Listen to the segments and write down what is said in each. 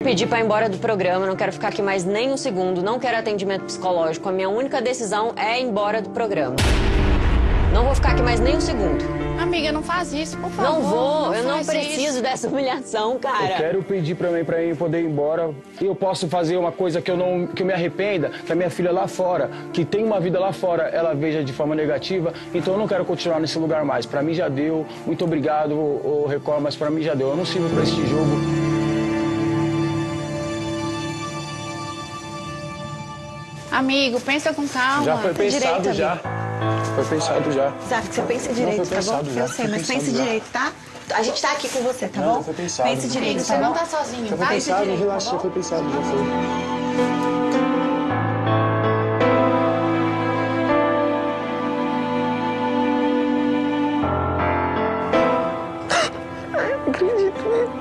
Pedi pra ir embora do programa, não quero ficar aqui mais nem um segundo, não quero atendimento psicológico. A minha única decisão é ir embora do programa. Não vou ficar aqui mais nem um segundo. Amiga, não faz isso, por favor. Não vou, eu não preciso dessa humilhação, cara. Eu quero pedir pra mim poder ir embora. Eu posso fazer uma coisa que eu me arrependa, que a minha filha lá fora, que tem uma vida lá fora, ela veja de forma negativa. Então eu não quero continuar nesse lugar mais. Pra mim já deu. Muito obrigado, ô Record, mas pra mim já deu. Eu não sirvo pra esse jogo. Amigo, pensa com calma. Já foi pensado, direito, já. Foi pensado já. Sabe que você pensa direito, tá bom? Eu sei, mas pense direito, tá? A gente tá aqui com você, tá bom? Foi pensado. Pense direito, Você tá bom? não tá sozinho, Já tá? foi pensado, direito, relaxa, tá já bom? foi pensado, já foi. Não acredito nisso.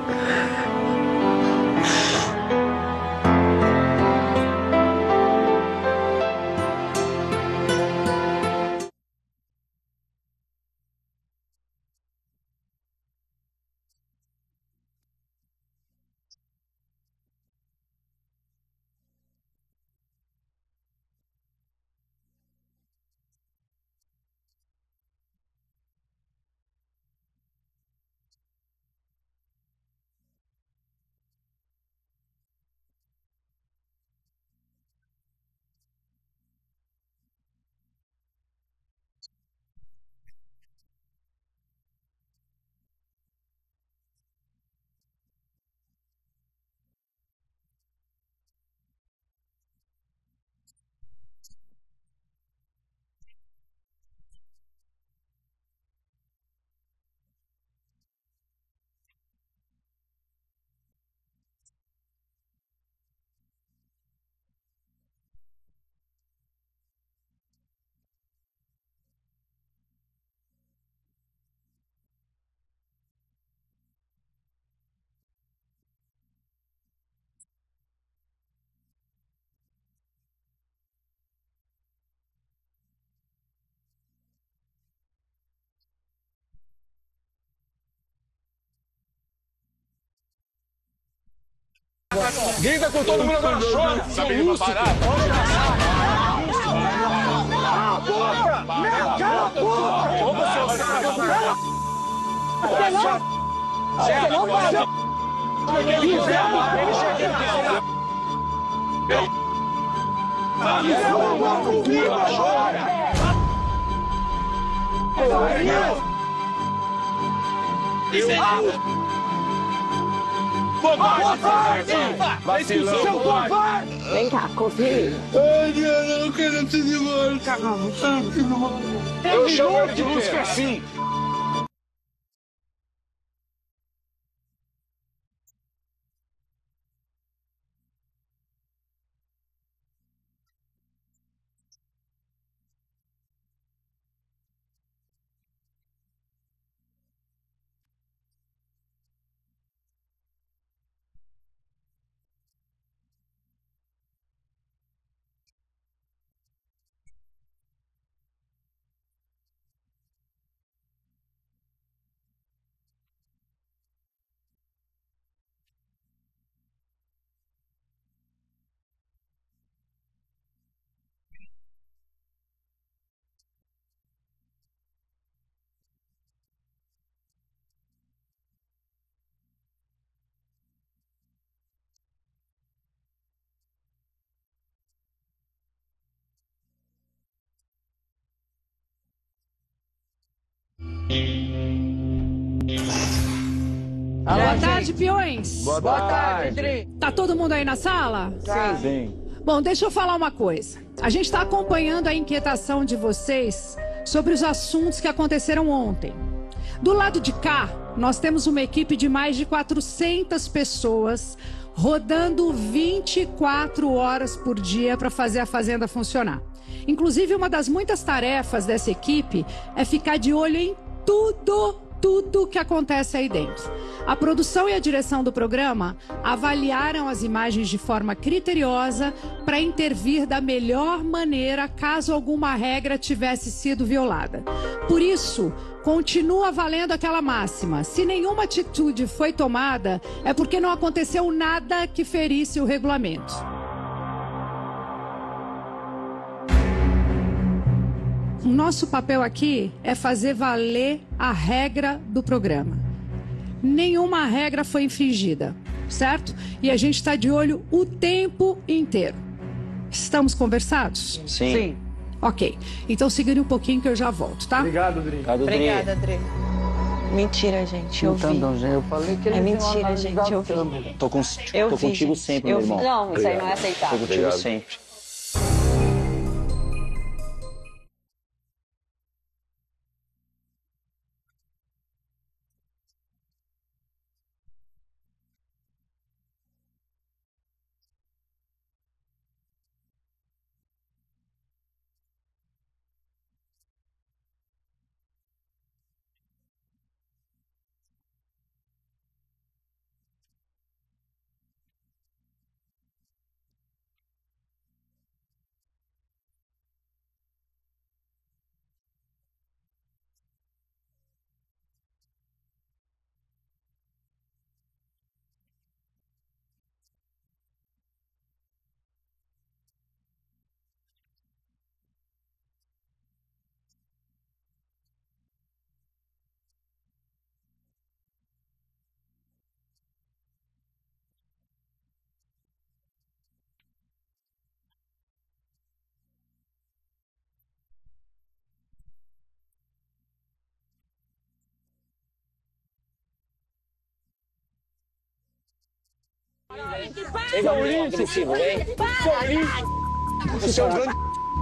Grita com todo mundo, agora chora! Sabe ele vai parar? Cala a boca! Cala a boca! Você não vai! Vacilão! Vem cá, confia em mim. Ai, eu não quero te ir embora. Eu chamo ele de Lúcifer assim! Boa tarde, peões. Boa tarde! Tá todo mundo aí na sala? Sim. Bom, deixa eu falar uma coisa. A gente está acompanhando a inquietação de vocês sobre os assuntos que aconteceram ontem. Do lado de cá, nós temos uma equipe de mais de 400 pessoas rodando 24 horas por dia para fazer a fazenda funcionar. Inclusive, uma das muitas tarefas dessa equipe é ficar de olho em tudo tudo que acontece aí dentro. A produção e a direção do programa avaliaram as imagens de forma criteriosa para intervir da melhor maneira caso alguma regra tivesse sido violada. Por isso, continua valendo aquela máxima: se nenhuma atitude foi tomada, é porque não aconteceu nada que ferisse o regulamento. O nosso papel aqui é fazer valer a regra do programa. Nenhuma regra foi infringida, certo? E a gente está de olho o tempo inteiro. Estamos conversados? Sim. Ok. Então segure um pouquinho que eu já volto, tá? Obrigado, Dri. Obrigada, Dri. Mentira, gente, eu vi. Eu falei que ele É mentira, gente, eu vi. Tô contigo sempre, meu irmão. Não, isso aí não é aceitável. Tô contigo sempre. Seu agressivo, hein? Você é um grande...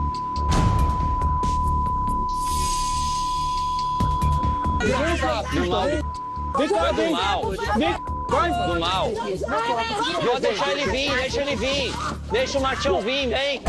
Do mal. Do mal. Do mal. Pode deixar ele vir, deixa ele vir. Deixa o Martião vir, vem.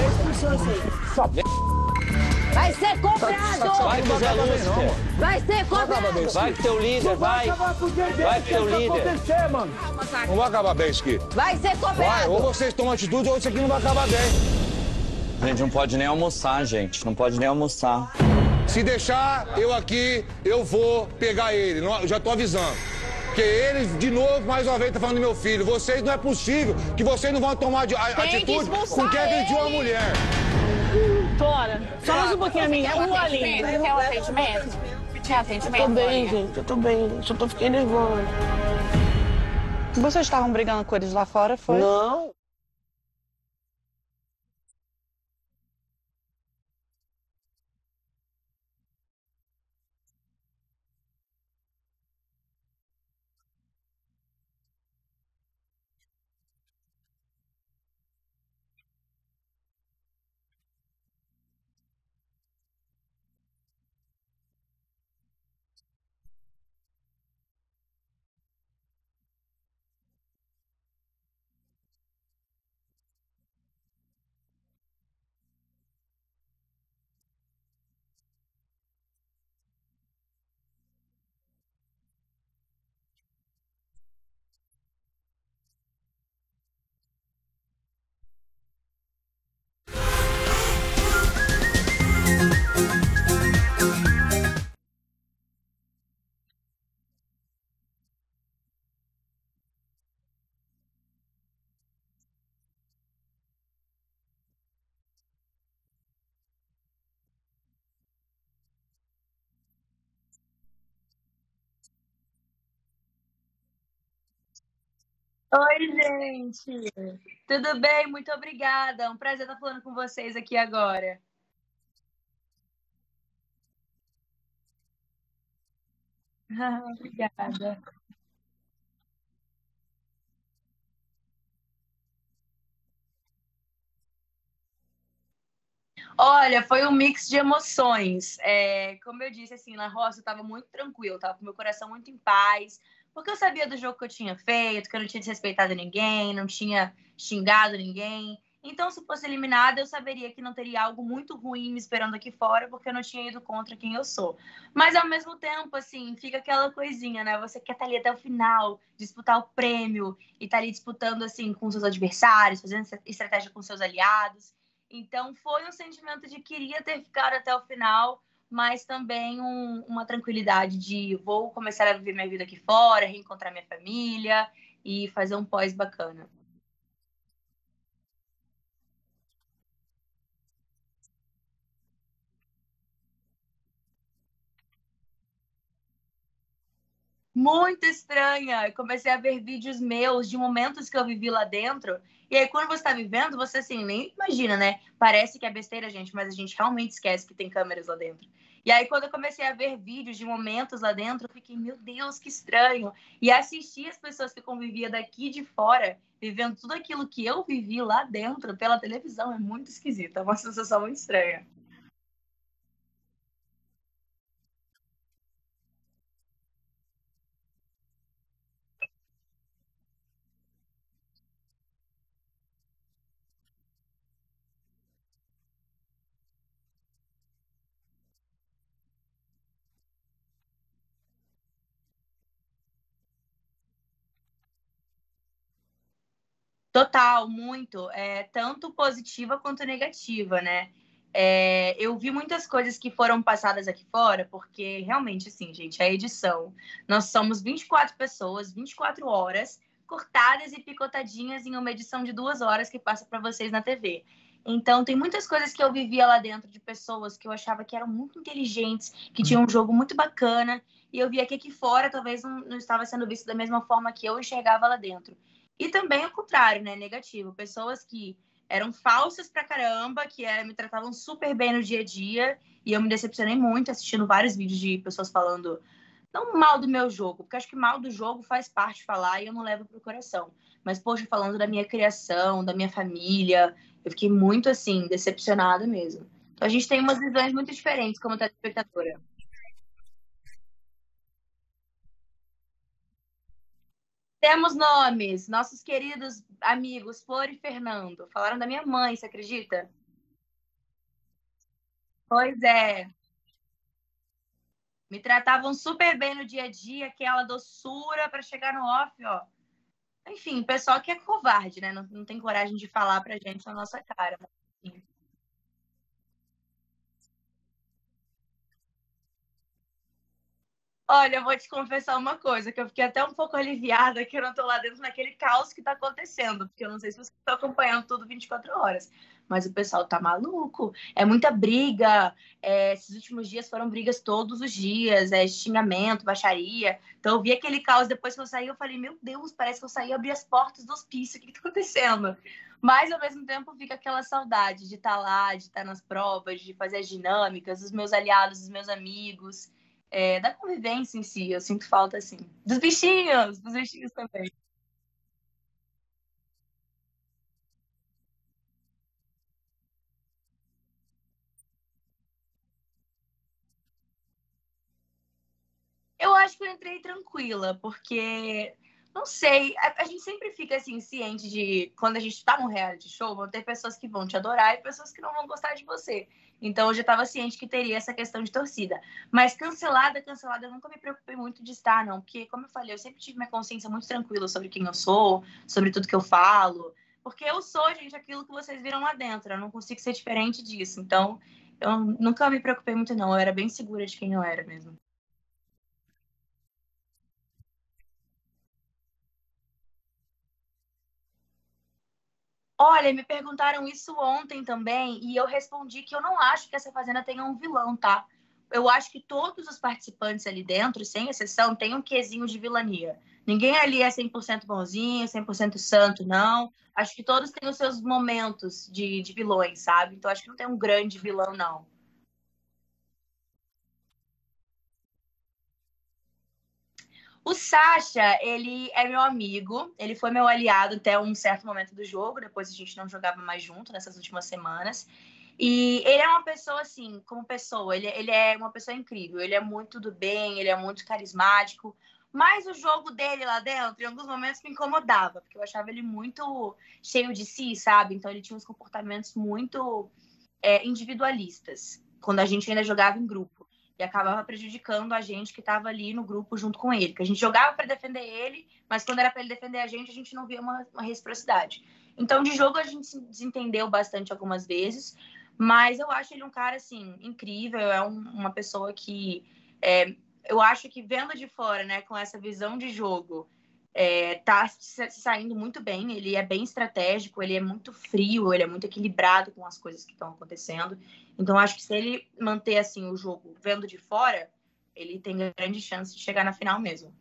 Vai ser cobrado! Vai com o Zé Lúcifer. Vai ser cobrado! Vai com teu líder, vai. Vai com teu líder. Não vai acabar bem isso aqui. Vai ser Vai, cobrado! ou vocês tomam atitude ou isso aqui não vai acabar bem. A gente não pode nem almoçar, gente. Não pode nem almoçar. Se deixar eu aqui, eu vou pegar ele. Não, já tô avisando. Porque ele, de novo, mais uma vez, tá falando do meu filho. Vocês, não é possível que vocês não vão tomar atitude com quem agrediu uma mulher. Fora. Só mais um pouquinho a minha. Um olhinho. Quer um atendimento? Quer atendimento? Tô bem, gente. Eu tô bem. Só tô ficando nervosa. Vocês estavam brigando com eles lá fora, foi? Não. Oi, gente. Tudo bem? Muito obrigada. É um prazer estar falando com vocês aqui agora. Obrigada. Olha, foi um mix de emoções. Como eu disse, assim, na roça eu estava muito tranquila, estava com meu coração muito em paz, porque eu sabia do jogo que eu tinha feito, que eu não tinha desrespeitado ninguém, não tinha xingado ninguém. Então, se fosse eliminada, eu saberia que não teria algo muito ruim me esperando aqui fora, porque eu não tinha ido contra quem eu sou. Mas, ao mesmo tempo, assim, fica aquela coisinha, né? Você quer estar ali até o final, disputar o prêmio, e estar ali disputando, assim, com seus adversários, fazendo estratégia com seus aliados. Então, foi um sentimento de queria ter ficado até o final, mas também uma tranquilidade de vou começar a viver minha vida aqui fora, reencontrar minha família e fazer um pós bacana. Muito estranha. Eu comecei a ver vídeos meus de momentos que eu vivi lá dentro. E aí, quando você está vivendo, você assim, nem imagina, né? Parece que é besteira, gente, mas a gente realmente esquece que tem câmeras lá dentro. E aí, quando eu comecei a ver vídeos de momentos lá dentro, eu fiquei, meu Deus, que estranho. E assistir as pessoas que convivia daqui de fora, vivendo tudo aquilo que eu vivi lá dentro pela televisão, é muito esquisito. É uma sensação muito estranha. Total, muito. Tanto positiva quanto negativa, né? Eu vi muitas coisas que foram passadas aqui fora, porque realmente, assim, gente, a edição. Nós somos 24 pessoas, 24 horas, cortadas e picotadinhas em uma edição de 2 horas que passa para vocês na TV. Então, tem muitas coisas que eu vivia lá dentro de pessoas que eu achava que eram muito inteligentes, que tinham um jogo muito bacana, e eu via que aqui fora talvez não estava sendo visto da mesma forma que eu enxergava lá dentro. E também o contrário, né? Negativo. Pessoas que eram falsas pra caramba, que me tratavam super bem no dia a dia. E eu me decepcionei muito assistindo vários vídeos de pessoas falando, não mal do meu jogo, porque acho que mal do jogo faz parte falar e eu não levo pro coração. Mas, poxa, falando da minha criação, da minha família, eu fiquei muito, assim, decepcionada mesmo. Então a gente tem umas visões muito diferentes como telespectadora. Temos nomes, nossos queridos amigos Flor e Fernando. Falaram da minha mãe, você acredita? Pois é. Me tratavam super bem no dia a dia, aquela doçura para chegar no off, ó. Enfim, pessoal que é covarde, né? Não tem coragem de falar pra gente na nossa cara. Mas, enfim. Olha, eu vou te confessar uma coisa, que eu fiquei até um pouco aliviada que eu não tô lá dentro naquele caos que tá acontecendo, porque eu não sei se você tá acompanhando tudo 24 horas, mas o pessoal tá maluco, é muita briga, esses últimos dias foram brigas todos os dias, xingamento, baixaria, então eu vi aquele caos, depois que eu saí, eu falei, meu Deus, parece que eu saí e abri as portas do hospício, o que tá acontecendo? Mas, ao mesmo tempo, fica aquela saudade de estar lá, de estar nas provas, de fazer as dinâmicas, dos meus aliados, dos meus amigos, da convivência em si, eu sinto falta, assim. Dos bichinhos também. Eu acho que eu entrei tranquila, porque, não sei, a gente sempre fica, assim, ciente de, quando a gente tá num reality show, vão ter pessoas que vão te adorar e pessoas que não vão gostar de você. Então, eu já estava ciente que teria essa questão de torcida. Mas cancelada, eu nunca me preocupei muito de estar, não. Porque, como eu falei, eu sempre tive minha consciência muito tranquila sobre quem eu sou, sobre tudo que eu falo. Porque eu sou, gente, aquilo que vocês viram lá dentro. Eu não consigo ser diferente disso. Então, eu nunca me preocupei muito, não. Eu era bem segura de quem eu era mesmo. Olha, me perguntaram isso ontem também e eu respondi que eu não acho que essa fazenda tenha um vilão, tá? Eu acho que todos os participantes ali dentro, sem exceção, têm um quesinho de vilania. Ninguém ali é 100% bonzinho, 100% santo, não. Acho que todos têm os seus momentos de vilões, sabe? Então acho que não tem um grande vilão, não. O Sasha, ele é meu amigo, ele foi meu aliado até um certo momento do jogo, depois a gente não jogava mais junto nessas últimas semanas. E ele é uma pessoa, assim, como pessoa, ele é uma pessoa incrível, ele é muito do bem, ele é muito carismático, Mas o jogo dele lá dentro, em alguns momentos, me incomodava, porque eu achava ele muito cheio de si, sabe? Então ele tinha uns comportamentos muito individualistas, quando a gente ainda jogava em grupo. E acabava prejudicando a gente que estava ali no grupo junto com ele. Que a gente jogava para defender ele, mas quando era para ele defender a gente não via uma reciprocidade. Então, de jogo, a gente se desentendeu bastante algumas vezes, mas eu acho ele um cara, assim, incrível. É uma pessoa que eu acho que vendo de fora, né, com essa visão de jogo, tá se saindo muito bem. Ele é bem estratégico, ele é muito frio, ele é muito equilibrado com as coisas que estão acontecendo. Então, acho que se ele manter assim o jogo vendo de fora, ele tem grande chance de chegar na final mesmo.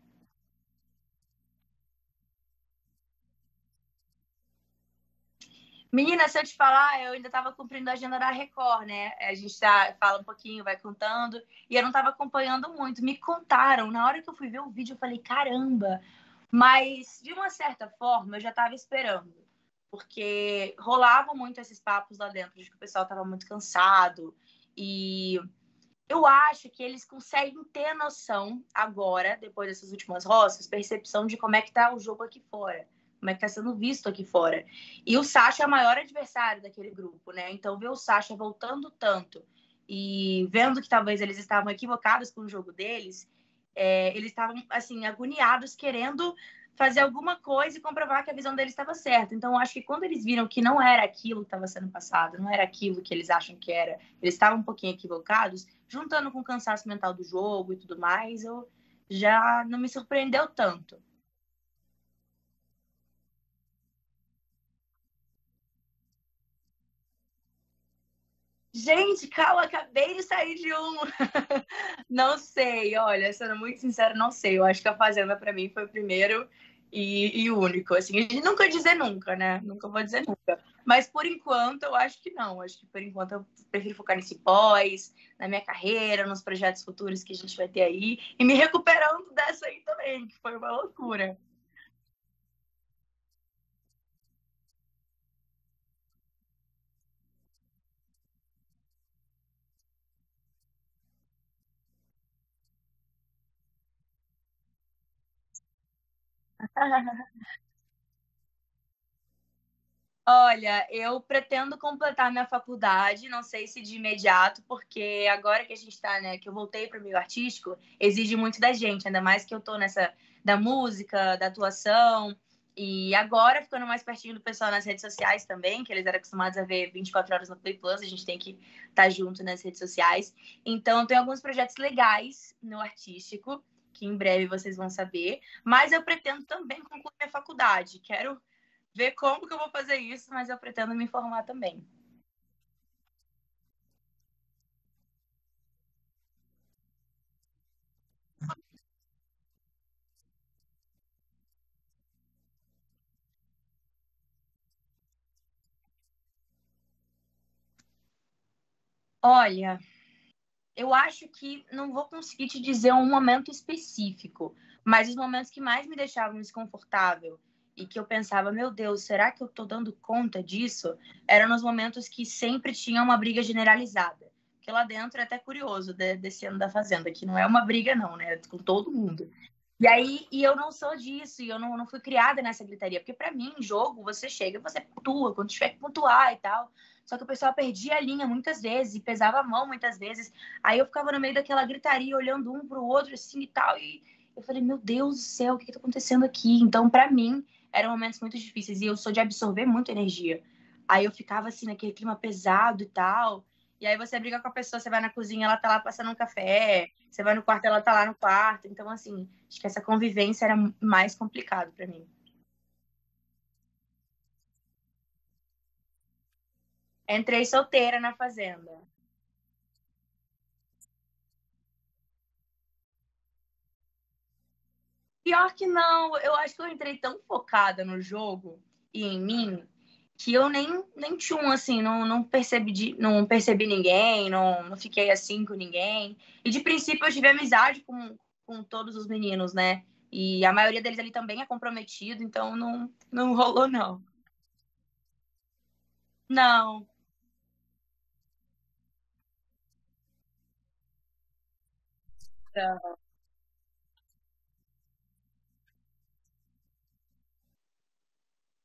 Menina, se eu te falar, eu ainda estava cumprindo a agenda da Record, né? A gente fala um pouquinho, vai contando, e eu não estava acompanhando muito. Me contaram, na hora que eu fui ver o vídeo, eu falei, caramba! Mas, de uma certa forma, eu já estava esperando, porque rolavam muito esses papos lá dentro, de que o pessoal estava muito cansado, e eu acho que eles conseguem ter noção agora, depois dessas últimas roças, percepção de como é que tá o jogo aqui fora, como é que tá sendo visto aqui fora. E o Sasha é o maior adversário daquele grupo, né? Então, ver o Sasha voltando tanto e vendo que talvez eles estavam equivocados com o jogo deles, eles estavam, assim, agoniados, querendo fazer alguma coisa e comprovar que a visão deles estava certa. Então, eu acho que quando eles viram que não era aquilo que estava sendo passado, não era aquilo que eles acham que era, eles estavam um pouquinho equivocados, juntando com o cansaço mental do jogo e tudo mais, eu já não me surpreendeu tanto. Gente, calma, acabei de sair de um. Não sei, olha, sendo muito sincero, não sei. Eu acho que a Fazenda, pra mim, foi o primeiro e único. Assim, a gente nunca dizer nunca, né? Nunca vou dizer nunca. Mas por enquanto, eu acho que não. Acho que por enquanto eu prefiro focar nesse pós, na minha carreira, nos projetos futuros que a gente vai ter aí. E me recuperando dessa aí também, que foi uma loucura. Olha, eu pretendo completar minha faculdade, não sei se de imediato, porque agora que a gente tá, né, que eu voltei para o meio artístico, exige muito da gente, ainda mais que eu tô nessa da música, da atuação, e agora ficando mais pertinho do pessoal nas redes sociais também, que eles eram acostumados a ver 24 horas no Play Plus, a gente tem que estar junto nas redes sociais. Então, tem alguns projetos legais no artístico, que em breve vocês vão saber, mas eu pretendo também concluir minha faculdade. Quero ver como que eu vou fazer isso, mas eu pretendo me informar também. Olha, eu acho que não vou conseguir te dizer um momento específico, mas os momentos que mais me deixavam desconfortável e que eu pensava, meu Deus, será que eu tô dando conta disso? Eram nos momentos que sempre tinha uma briga generalizada. Porque lá dentro é até curioso desse ano da Fazenda, que não é uma briga, não, né? É com todo mundo. E aí, eu não sou disso, e eu não fui criada nessa gritaria, porque pra mim, em jogo, você chega e você pontua, quando tiver que pontuar e tal. Só que o pessoal perdia a linha muitas vezes, e pesava a mão muitas vezes. Aí eu ficava no meio daquela gritaria, olhando um pro outro, assim e tal, e eu falei, meu Deus do céu, o que tá acontecendo aqui? Então, pra mim, eram momentos muito difíceis, e eu sou de absorver muita energia. Aí eu ficava assim, naquele clima pesado e tal. E aí você briga com a pessoa, você vai na cozinha, ela tá lá passando um café, você vai no quarto, ela tá lá no quarto. Então, assim, acho que essa convivência era mais complicado para mim. Entrei solteira na fazenda. Pior que não, eu acho que eu entrei tão focada no jogo e em mim que eu nem tchum, assim, não percebi ninguém, não fiquei assim com ninguém. E de princípio eu tive amizade com todos os meninos, né? E a maioria deles ali também é comprometido, então não rolou, não. Não,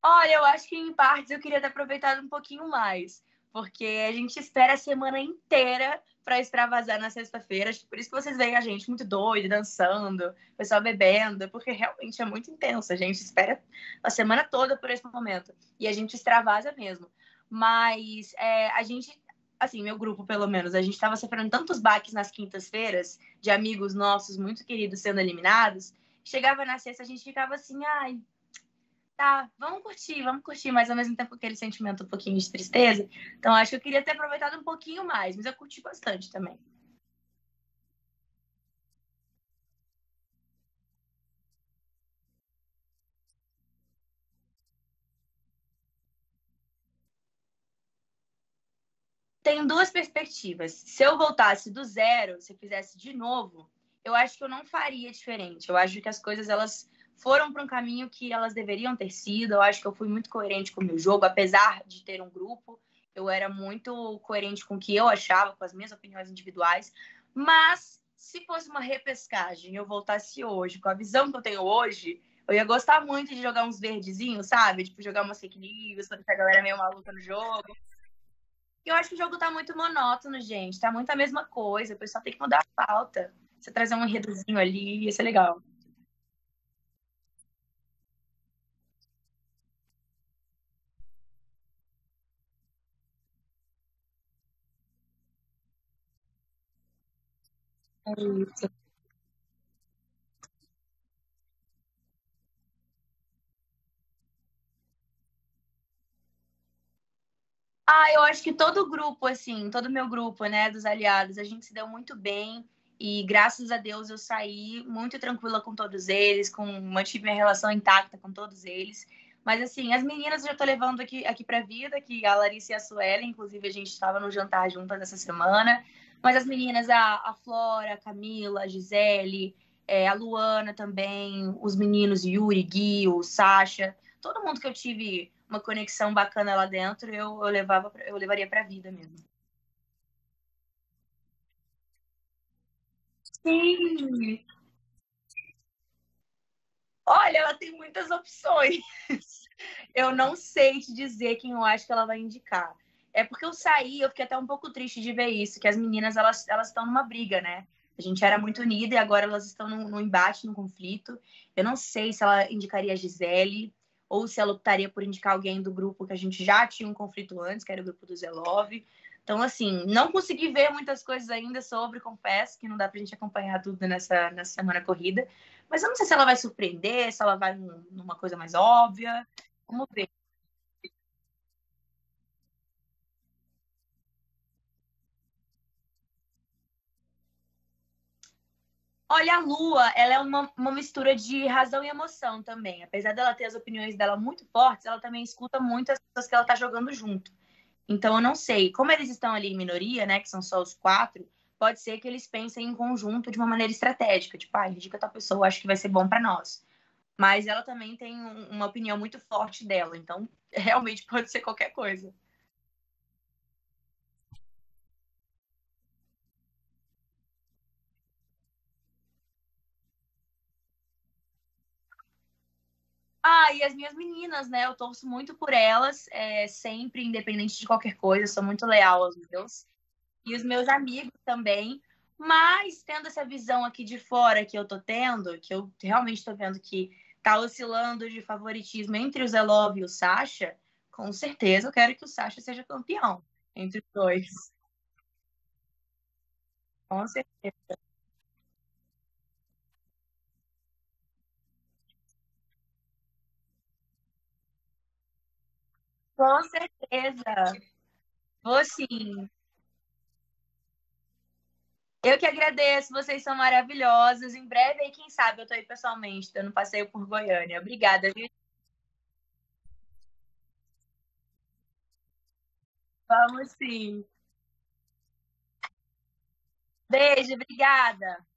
Olha, eu acho que em partes eu queria ter aproveitado um pouquinho mais, porque a gente espera a semana inteira para extravasar na sexta-feira. Por isso que vocês veem a gente muito doido, dançando, o pessoal bebendo, porque realmente é muito intenso. A gente espera a semana toda por esse momento e a gente extravasa mesmo. Mas a gente, assim, meu grupo pelo menos, a gente estava sofrendo tantos baques nas quintas-feiras de amigos nossos muito queridos sendo eliminados. Chegava na sexta, a gente ficava assim, ai, tá, vamos curtir, mas ao mesmo tempo aquele sentimento um pouquinho de tristeza. Então acho que eu queria ter aproveitado um pouquinho mais, mas eu curti bastante também. Tenho duas perspectivas. Se eu voltasse do zero, se eu fizesse de novo, eu acho que eu não faria diferente. Eu acho que as coisas elas foram para um caminho que elas deveriam ter sido. Eu acho que eu fui muito coerente com o meu jogo, apesar de ter um grupo. Eu era muito coerente com o que eu achava, com as minhas opiniões individuais. Mas se fosse uma repescagem, eu voltasse hoje, com a visão que eu tenho hoje, eu ia gostar muito de jogar uns verdezinhos, sabe? Tipo, jogar umas fake news, pra a galera meio maluca no jogo. Eu acho que o jogo tá muito monótono, gente. Tá muito a mesma coisa. O pessoal tem que mudar a pauta. Você trazer um enredozinho ali, ia ser legal. É isso. Eu acho que todo o grupo, assim, todo o meu grupo, né, dos aliados, a gente se deu muito bem e graças a Deus eu saí muito tranquila com todos eles, mantive minha relação intacta com todos eles. Mas, assim, as meninas eu já tô levando aqui pra vida, que a Larissa e a Suelen, inclusive a gente estava no jantar juntas essa semana. Mas as meninas, a Flora, a Camila, a Gisele, a Luana também, os meninos Yuri, Gui, o Sasha, todo mundo que eu tive uma conexão bacana lá dentro, eu levaria pra vida mesmo. Sim! Olha, ela tem muitas opções. Eu não sei te dizer quem eu acho que ela vai indicar. É porque eu saí, eu fiquei até um pouco triste de ver isso, que as meninas elas estão numa briga, né? A gente era muito unida e agora elas estão num embate, num conflito. Eu não sei se ela indicaria a Gisele ou se ela optaria por indicar alguém do grupo que a gente já tinha um conflito antes, que era o grupo do Zelov. Então, assim, não consegui ver muitas coisas ainda sobre, confesso que não dá pra gente acompanhar tudo nessa semana corrida. Mas eu não sei se ela vai surpreender, se ela vai numa coisa mais óbvia. Vamos ver. Olha, a Lua, ela é uma mistura de razão e emoção também. Apesar dela ter as opiniões dela muito fortes, ela também escuta muito as pessoas que ela tá jogando junto. Então, eu não sei. Como eles estão ali em minoria, né, que são só os quatro, pode ser que eles pensem em conjunto de uma maneira estratégica. Tipo, indica tal pessoa, acho que vai ser bom para nós. Mas ela também tem uma opinião muito forte dela. Então, realmente pode ser qualquer coisa. E as minhas meninas, né? Eu torço muito por elas, sempre, independente de qualquer coisa, sou muito leal aos meus. E os meus amigos também. Mas tendo essa visão aqui de fora que eu tô tendo, que eu realmente tô vendo que tá oscilando de favoritismo entre o Zelov e o Sasha, com certeza eu quero que o Sasha seja campeão entre os dois. Com certeza. Com certeza. Vou sim. Eu que agradeço, vocês são maravilhosos. Em breve, aí, quem sabe, eu tô aí pessoalmente, dando um passeio por Goiânia. Obrigada, viu? Vamos sim. Beijo, obrigada.